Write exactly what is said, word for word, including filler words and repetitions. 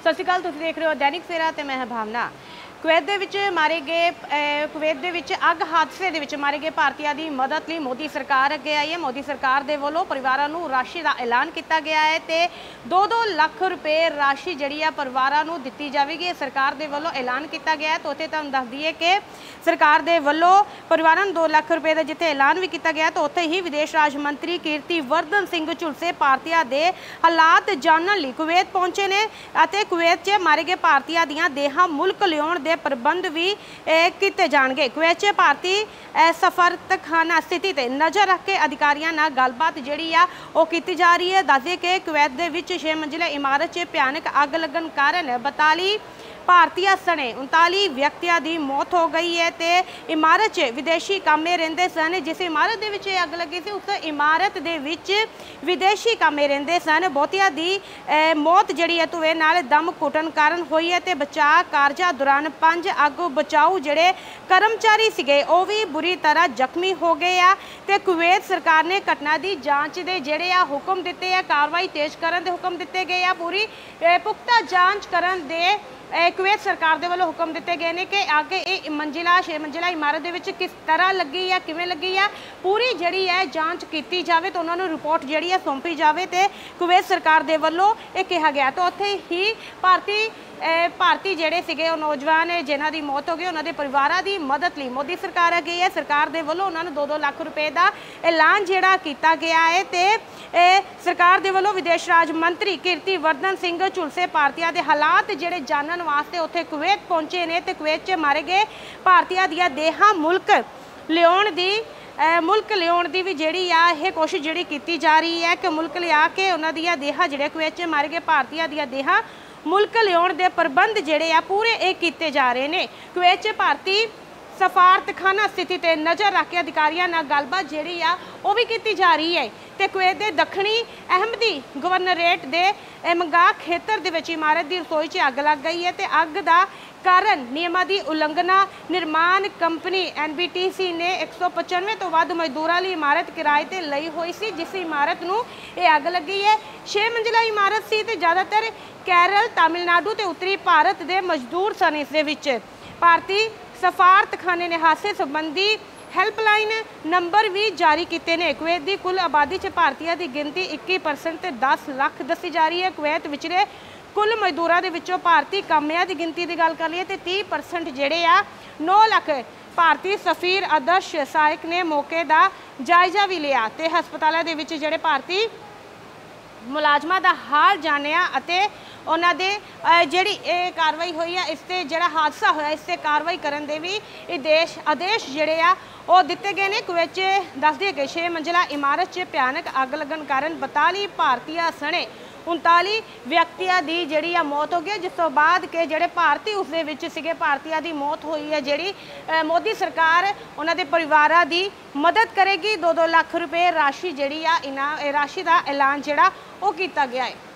सत श्री अकाल, तुसीं देख रहे हो दैनिक सवेरा ते मैं भावना। कुवैत दे विच मारे गए कुवैत दे विच अग हादसे दे विच मारे गए भारतीय की मदद लई मोदी सरकार अगे आई है। मोदी सरकार दे वल्लों परिवारां नूं राशि का ऐलान किया गया है ते दो दो लख रुपए राशि जिहड़ी आ परिवारां नूं दित्ती जावेगी। सरकार दे वल्लों ऐलान किया गया है। तो उत्थे तुहानूं दस दईए कि सरकार दे वल्लों परिवारां नूं दो लख रुपए का जिथे ऐलान भी किया गया तो उत्थे ही विदेश राज मंत्री कीर्तिवर्धन सिंह झुलसे भारतीय के हालात जानने लई कुवैत पहुंचे ने अते कुवैत च मारे गए भारतीय दीआं देहां मुल्क लिआउण प्रबंध भी किए जाएंगे। कुवैत च भारती सफारतखाना स्थिति ते नज़र रख के अधिकारियों नाल गलबात जिहड़ी आ ओह कीती जा रही है। दस दे कि कुवैत दे विच छे मंजिला इमारत च भयानक अग लगन कारण बताली भारतीय सने उनताली व्यक्तियों की मौत हो गई है। तो इमारत च विदेशी कामे रहिंदे सन। जिस इमारत दे विच अग लगी सी उस इमारत दे विच विदेशी कामे रहिंदे सन। बहुतिया दी मौत जिहड़ी है धुएं नाल दम घुटन कारण हुई है। तो बचाव कारजां दौरान पंज अग बचाऊ जिहड़े कर्मचारी सीगे ओह भी बुरी तरह जख्मी हो गए आ। ते कुवैत सरकार ने घटना की जांच दे जिहड़े आ हुक्म दिते आ, कार्रवाई तेज करन दे हुक्म दिते गए आ। पूरी पुख्ता जांच करन दे कुवैत सरकार के वालों हुक्म दिते गए हैं कि आगे ये मंजिला छे मंजिला इमारत के किस तरह लगी है, किवें लगी है, पूरी जिहड़ी है जांच की जाए तो उन्होंने रिपोर्ट जिहड़ी है सौंपी जाए। तो कुवैत सरकार के वालों ये कहा गया। तो उत्थे ही भारती भारती जिहड़े सीगे नौजवान जिन्हां दी मौत हो गई उन्होंने परिवारां दी मदद लई मोदी सरकार गई है। सरकार के वालों उन्होंने दो दो लख रुपए का ऐलान जिहड़ा किया गया है। तो सरकार के वालों विदेश राज मंत्री कीर्तिवर्धन सिंह झुलसे भारतीय के हालात जिहड़े जानन वास्ते उत्थे कुवैत पहुंचे ने। तो कुवैत च मारे गए भारतीय दीआं देहां मुल्क लिआउण दी मुल्क लिआउण दी भी जिहड़ी आ इह कोशिश जिहड़ी कीती जा रही है कि मुल्क लिआ के उन्हां दीआं देहां जिहड़े कुवैत च मारे गए भारतीय दीआं देहां मुल्क लिआउण दे प्रबंध जिहड़े आ पूरे ये कीते जा रहे हैं। कुवैत च भारती सफारतखाना स्थिति ते नज़र रख के अधिकारियों नाल गलबात जिहड़ी आ ओह भी की जा रही है। तो कुवैत के दक्षिणी अहमदी गवर्नरेट के मंगा खेतर दे विच इमारत की रसोई च अग लग गई है। तो अग का कारण नियमां की उलंघना निर्माण company N B T C ने एक सौ पचानवे तो वध मजदूरों लिए इमारत किराए पर लई हुई सी। जिस इमारत नूं ये अग लगी है छे मंजिला इमारत सी ते ज़्यादातर केरल तमिलनाडु ते उत्तरी भारत के मजदूर सन। इस दे विच भारती सफारतखाने ने हादसे संबंधी हैल्पलाइन नंबर भी जारी किए हैं। कुवैत की कुल आबादी च भारतीय की गिनती इक्की परसेंट ते दस लख दसी जा रही है। कुवैत विचले कुल मजदूरों के विचों भारतीय कामियां की गिनती की गल कर लीए तो तीह परसेंट जिहड़े आ नौ लख भारतीय सफीर आदर्श सहायक ने मौके का जायजा भी लिया। तो हस्पतालों के विच जिहड़े भारतीय मुलाजमां दा हाल जानिया अते उन्हां दे जिहड़ी कार्रवाई हुई है इस ते जिहड़ा हादसा होया इस ते कार्रवाई करन दे भी आदेश आदेश जिहड़े आ ओह दिते गए ने। कुवैत च दस दिए कि छे मंजिला इमारत च भयानक अग लगन कारण बताली भारतीय सने उनताली व्यक्तियों की जिहड़ी आ मौत हो गई। जिस तो बाद के जिहड़े भारतीय उस दे विच सीगे भारतीय की मौत हुई है। जिहड़ी मोदी सरकार उन्हां दे परिवारां दी मदद करेगी। दो दो लख रुपए राशि जिहड़ी आ इनाम राशि का ऐलान जिहड़ा ओह कीता गया है।